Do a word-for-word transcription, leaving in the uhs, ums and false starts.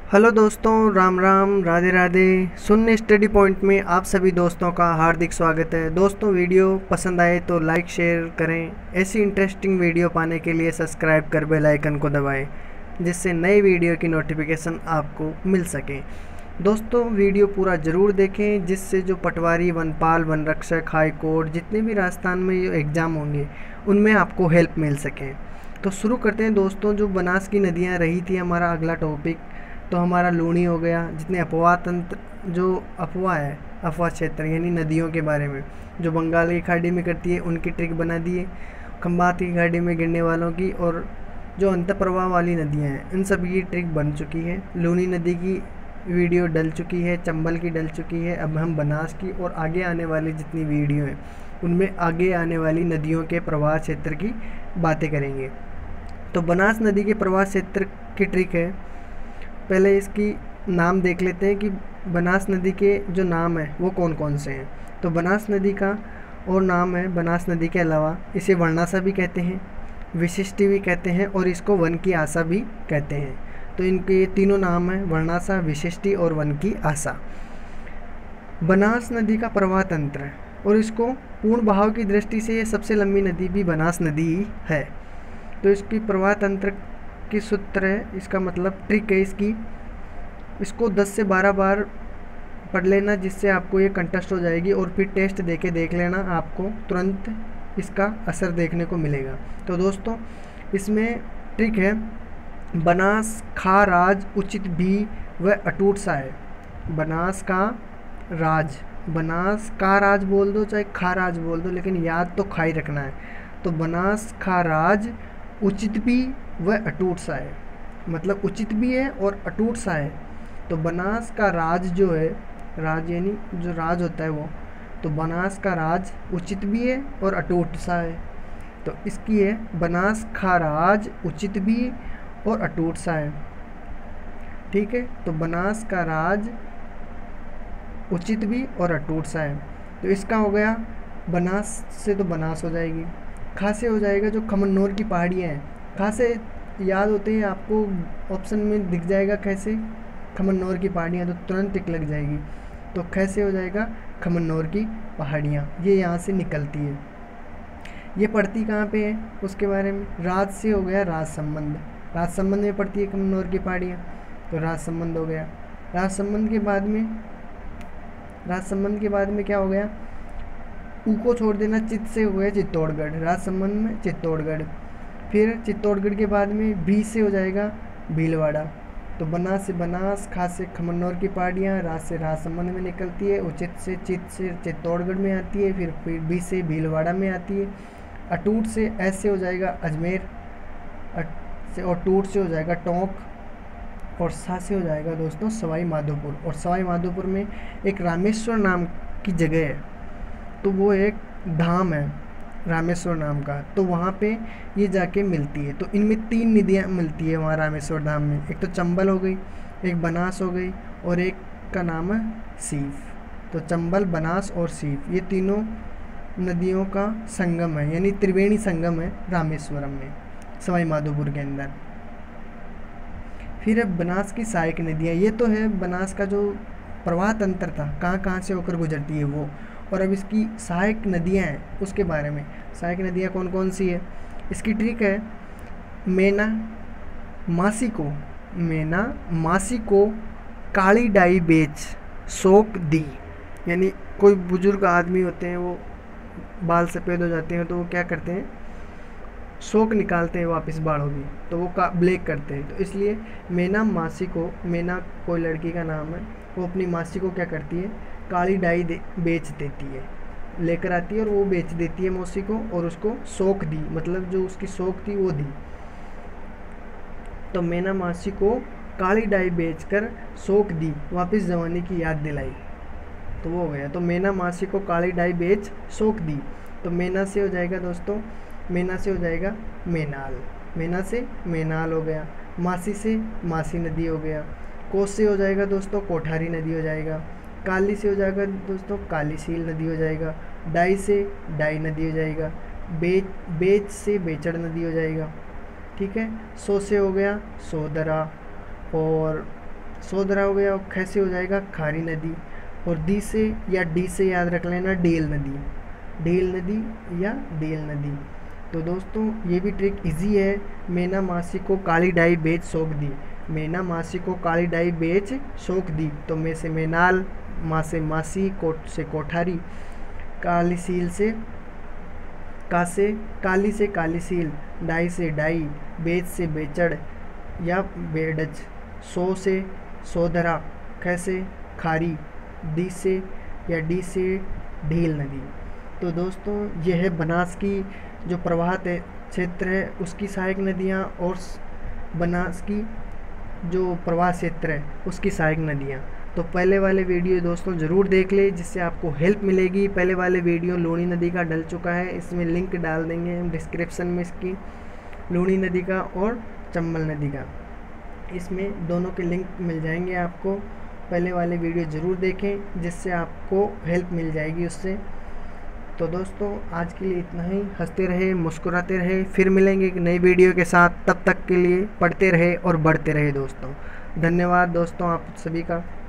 Hello दोस्तों, राम राम, राधे राधे। शून्य study point में आप सभी दोस्तों का हार्दिक स्वागत है। दोस्तों, वीडियो पसंद आए तो लाइक शेयर करें। ऐसी इंटरेस्टिंग वीडियो पाने के लिए सब्सक्राइब कर बेल आइकन को दबाएं, जिससे नई वीडियो की नोटिफिकेशन आपको मिल सके। दोस्तों, वीडियो पूरा ज़रूर देखें, जिससे जो पटवारी, वनपाल, वन रक्षक, हाई कोर्ट, जितने भी राजस्थान में एग्ज़ाम होंगे उनमें आपको हेल्प मिल सके। तो शुरू करते हैं दोस्तों। जो बनास की नदियाँ रही थी हमारा अगला टॉपिक, तो हमारा लूणी हो गया। जितने अफवाह तंत्र, जो अफवाह है, अफवाह क्षेत्र यानी नदियों के बारे में जो बंगाल की खाड़ी में करती है, उनकी ट्रिक बना दिए। खंबात की खाड़ी में गिरने वालों की और जो अंत प्रवाह वाली नदियां हैं, इन सब की ट्रिक बन चुकी है। लूणी नदी की वीडियो डल चुकी है, चंबल की डल चुकी है। अब हम बनास की और आगे आने वाली जितनी वीडियो हैं उनमें आगे आने वाली नदियों के प्रवाह क्षेत्र की बातें करेंगे। तो बनास नदी के प्रवाह क्षेत्र की ट्रिक है। पहले इसकी नाम देख लेते हैं कि बनास नदी के जो नाम है वो कौन कौन से हैं। तो बनास नदी का और नाम है, बनास नदी के अलावा इसे वर्णासा भी कहते हैं, विशिष्टि भी कहते हैं और इसको वन की आशा भी कहते हैं। तो इनके ये तीनों नाम हैं, वर्णासा, विशिष्टि और वन की आशा। बनास नदी का प्रवाह तंत्र है और इसको पूर्ण बहाव की दृष्टि से ये सबसे लंबी नदी भी बनास नदी ही है। तो इसकी प्रवाह तंत्र की सूत्र है, इसका मतलब ट्रिक है इसकी। इसको दस से बारह बार पढ़ लेना, जिससे आपको ये कंटेस्ट हो जाएगी और फिर टेस्ट देके देख लेना, आपको तुरंत इसका असर देखने को मिलेगा। तो दोस्तों, इसमें ट्रिक है, बनास खा राज उचित भी व अटूट सा है। बनास का राज, बनास का राज बोल दो चाहे खा राज बोल दो, लेकिन याद तो खा ही रखना है। तो बनास खा राज उचित भी वह अटूट सा है, मतलब उचित भी है और अटूट सा है। तो बनास का राज जो है, राज यानी जो राज होता है वो, तो बनास का राज उचित भी है और अटूट सा है। तो इसकी है, बनास का राज उचित भी और अटूट सा है। ठीक है, तो बनास का राज उचित भी और अटूट सा है। तो इसका हो गया, बनास से तो बनास हो जाएगी, खा से हो जाएगा जो खमनोर की पहाड़ियाँ हैं। खा से याद होते हैं आपको, ऑप्शन में दिख जाएगा कैसे, खमनोर की पहाड़ियाँ, तो तुरंत टिक लग जाएगी। तो कैसे हो जाएगा, खमनोर की पहाड़ियाँ, ये यहाँ से निकलती है। ये पड़ती कहाँ पे है उसके बारे में, राज से हो गया राज संबंध, राज संबंध में पड़ती है खमनोर की पहाड़ियाँ, तो राज संबंध हो गया। राज संबंध के बाद में राज संबंध के बाद में क्या हो गया, ऊ को छोड़ देना, चित्त से हो गया चित्तौड़गढ़, राज संबंध में चित्तौड़गढ़। फिर चित्तौड़गढ़ के बाद में भी से हो जाएगा भीलवाड़ा। तो बनास से बनास, खास से खमनौर की पहाड़ियाँ, राज से राज संबंध में निकलती है, उचित से चित्त से चित्तौड़गढ़ में आती है, फिर फिर भी से भीलवाड़ा में आती है। अटूट से ऐसे हो जाएगा अजमेर, अट से और टूट से हो जाएगा टोंक, और सा से हो जाएगा दोस्तों सवाई माधोपुर। और सवाई माधोपुर में एक रामेश्वर नाम की जगह है, तो वो एक धाम है रामेश्वर नाम का, तो वहाँ पे ये जाके मिलती है। तो इनमें तीन नदियाँ मिलती है वहाँ रामेश्वर धाम में, एक तो चंबल हो गई, एक बनास हो गई और एक का नाम है सीफ। तो चंबल, बनास और सीफ, ये तीनों नदियों का संगम है, यानी त्रिवेणी संगम है रामेश्वरम में, सवाई माधोपुर के अंदर। फिर है बनास की सहायक नदियाँ, ये तो है बनास का जो प्रवाह तंत्र था, कहाँ कहाँ से होकर गुजरती है वो। और अब इसकी सहायक नदियाँ हैं उसके बारे में। सहायक नदियाँ कौन कौन सी है, इसकी ट्रिक है, मेना मासी को, मेना मासी को काली डाई बेच शोक दी। यानी कोई बुजुर्ग आदमी होते हैं, वो बाल सफ़ेद हो जाते हैं, तो वो क्या करते हैं, शोक निकालते हैं वापस बालों की, तो वो का ब्लैक करते हैं। तो इसलिए मेना मासी को, मेना कोई लड़की का नाम है, वो अपनी मासी को क्या करती है, काली डाई दे बेच देती है, लेकर आती है और वो बेच देती है मौसी को, और उसको शोक दी, मतलब जो उसकी शोक थी वो दी। तो मेना मासी को काली डाई बेचकर शोक दी, वापस जमाने की याद दिलाई, तो वो हो गया। तो मेना मासी को काली डाई बेच शोक दी। तो मेना से हो जाएगा दोस्तों, मेना से हो जाएगा मेनाल, मेना से मेनाल हो गया। मासी से मासी नदी हो गया। कोस से हो जाएगा दोस्तों कोठारी नदी हो जाएगा। काली से हो जाएगा दोस्तों काली सील नदी हो जाएगा। डाई से डाई नदी हो जाएगा। बेच बेच से बेचड़ नदी हो जाएगा। ठीक है, सो से हो गया सोदरा, और सोदरा हो गया, और ख से हो जाएगा खारी नदी, और दी से या डी से याद रख लेना डेल नदी, डेल नदी या डेल नदी। तो दोस्तों ये भी ट्रिक इजी है। मैना मासी को काली डाई बेच सोख दी, मैना मासी को काली डाई बेच सोख दी, तो मैं से मैनाल, माँ से मासी, कोट से कोठारी, काली सील से का से काली से काली सील, डाई से डाई, बेच से बेचड़ या बेडज, सो से सोदरा, ख से खारी, दी से या डी से ढील नदी। तो दोस्तों यह है बनास की जो प्रवाह क्षेत्र है उसकी सहायक नदियाँ, और बनास की जो प्रवाह क्षेत्र है उसकी सहायक नदियाँ। तो पहले वाले वीडियो दोस्तों ज़रूर देख ले, जिससे आपको हेल्प मिलेगी। पहले वाले वीडियो लूणी नदी का डल चुका है, इसमें लिंक डाल देंगे हम डिस्क्रिप्शन में इसकी, लूणी नदी का और चंबल नदी का, इसमें दोनों के लिंक मिल जाएंगे आपको। पहले वाले वीडियो ज़रूर देखें, जिससे आपको हेल्प मिल जाएगी उससे। तो दोस्तों आज के लिए इतना ही। हंसते रहे, मुस्कुराते रहे, फिर मिलेंगे एक नई वीडियो के साथ। तब तक के लिए पढ़ते रहे और बढ़ते रहे दोस्तों। धन्यवाद दोस्तों आप सभी का।